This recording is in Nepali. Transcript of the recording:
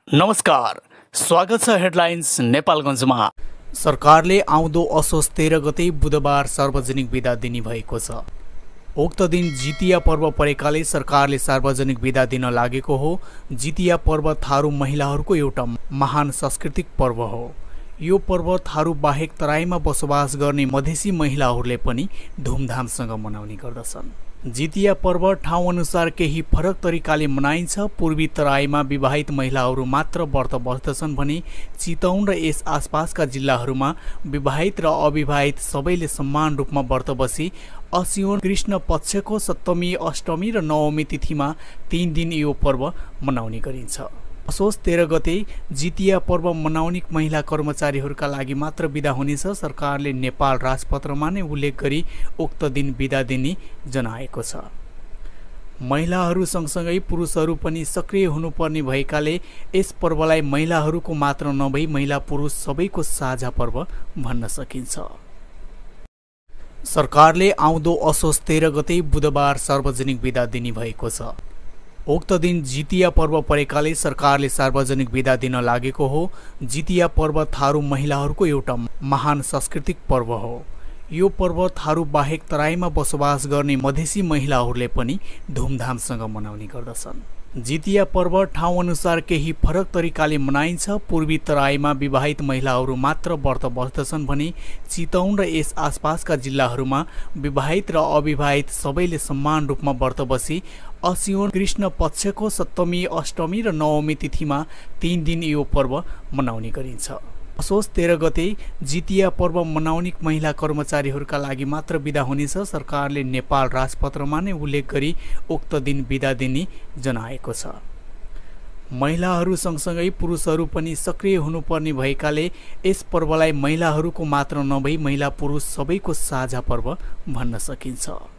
नमस्कार, स्वागत छ हेडलाइन्स नेपालगञ्जमा। सरकारले आउँदो असोज 13 गते बुधबार सार्वजनिक बिदा दिने भएको छ। उक्त दिन जितिया पर्व परेकाले सरकारले सार्वजनिक बिदा दिन लागेको हो। जितिया पर्व थारू महिलाहरूको एउटा महान सांस्कृतिक पर्व हो। यो पर्व थारू बाहेक तराईमा बसोबास गर्ने मधेसी महिलाहरूले पनि धुमधामसँग मनाउने गर्दछन्। जितिया पर्व ठाउँ अनुसार केही फरक तरिकाले मनाइन्छ। पूर्वी तराईमा विवाहित महिलाहरू मात्र व्रत बस्दछन् भने चितौन र यस आसपासका जिल्लाहरूमा विवाहित र अविवाहित सबैले समान रूपमा व्रत बसी असियोन कृष्ण पक्षको सप्तमी, अष्टमी र नवमी तिथिमा 3 दिन यो पर्व मनाउने गरिन्छ। असोज 13 गते जितिया पर्व मनाउने महिला कर्मचारीहरूका लागि मात्र बिदा हुनेछ। सरकारले नेपाल राजपत्रमा नै उल्लेख गरी उक्त दिन बिदा दिने जनाएको छ। महिलाहरू सँगसँगै पुरुषहरू पनि सक्रिय हुनुपर्ने भएकाले यस पर्वलाई महिलाहरूको मात्र नभई महिला पुरुष सबैको साझा पर्व भन्न सकिन्छ। सरकारले आउँदो असोज 13 गते बुधबार सार्वजनिक बिदा दिने भएको छ। उक्त दिन जितिया पर्व परेकाले सरकारले सार्वजनिक बिदा दिन लागेको हो। जितिया पर्व थारू महिलाहरूको एउटा महान सांस्कृतिक पर्व हो। यो पर्व थारू बाहेक तराईमा बसोबास गर्ने मधेसी महिलाहरूले पनि धुमधामसँग मनाउने गर्दछन्। जितिया पर्व ठाउँ अनुसार केही फरक तरिकाले मनाइन्छ। पूर्वी तराईमा विवाहित महिलाहरू मात्र व्रत बस्दछन् भने चितौन र यस आसपासका जिल्लाहरूमा विवाहित र अविवाहित सबैले समान रूपमा व्रत बसी असियोन कृष्ण पक्षको सप्तमी, अष्टमी र नवमी तिथिमा 3 दिन यो पर्व मनाउने गरिन्छ। असोज 13 गते जितिया पर्व मनाउने महिला कर्मचारीहरूका लागि मात्र बिदा हुनेछ। सरकारले नेपाल राजपत्रमा नै उल्लेख गरी उक्त दिन बिदा दिने जनाएको छ। महिलाहरू सँगसँगै पुरुषहरू पनि सक्रिय हुनुपर्ने भएकाले यस पर्वलाई महिलाहरूको मात्र नभई महिला पुरुष सबैको साझा पर्व भन्न सकिन्छ।